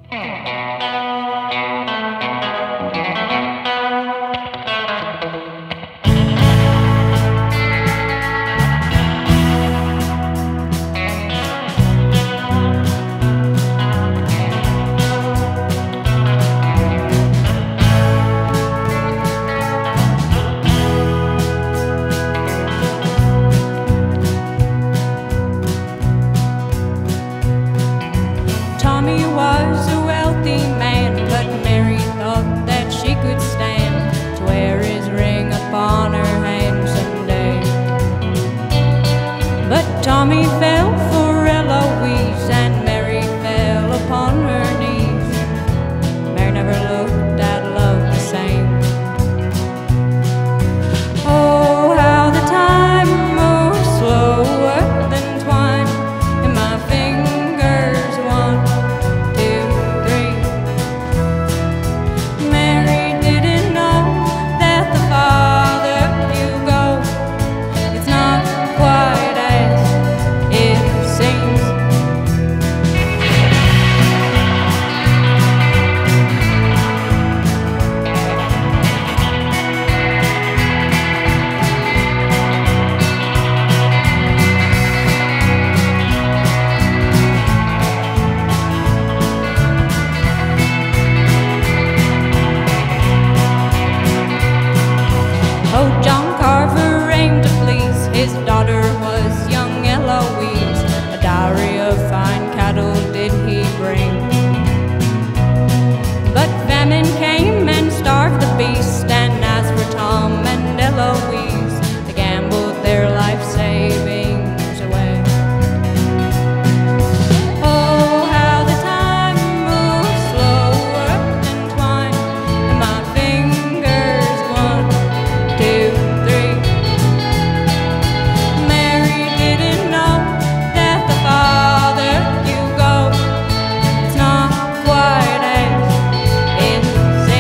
Tommy was a wealthy man, but Mary thought that she could stand to wear his ring upon her hand someday. But Tommy fell for Eloise, and Mary fell upon her knees. Mary never looked at love the same. Oh, how the time moves slower than twine in my fingers. One, two, three. Mary didn't know that the farther you go, it's not quite as it seems. Oh, John Carver aimed to please his daughter was young Eloise. A dowry of fine cattle did he bring, but famine came and starved the beast. And as for Tom and Eloise, they gambled their life savings away. Oh, how the time moves slower than twine in my fingers. One, two, three. Mary didn't know that the farther you go, it's not quite as it seems.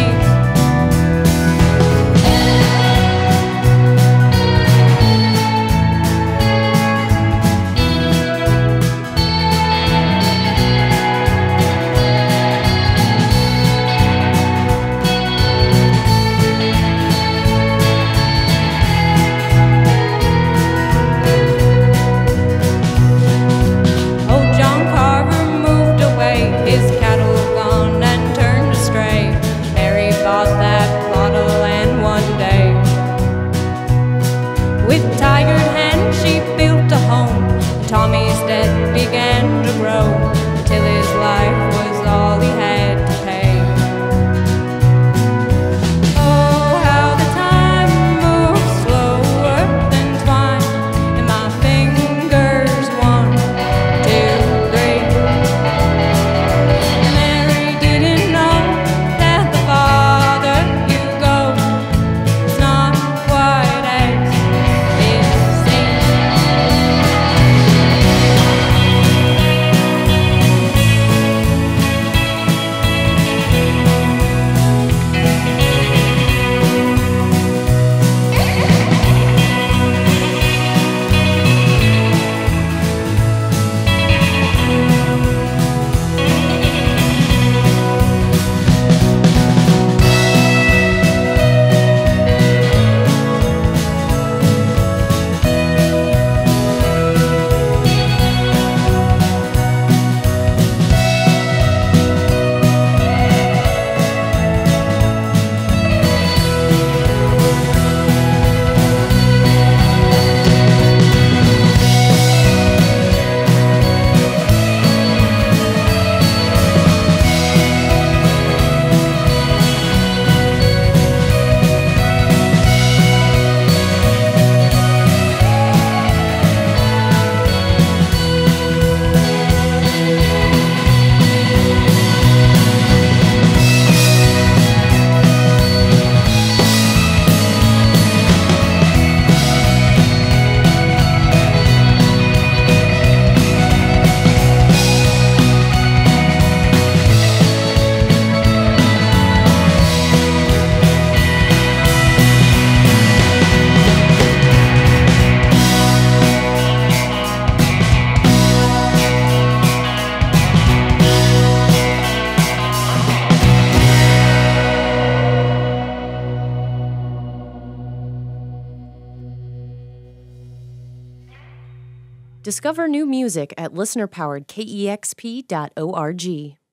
Discover new music at listener-powered KEXP.org.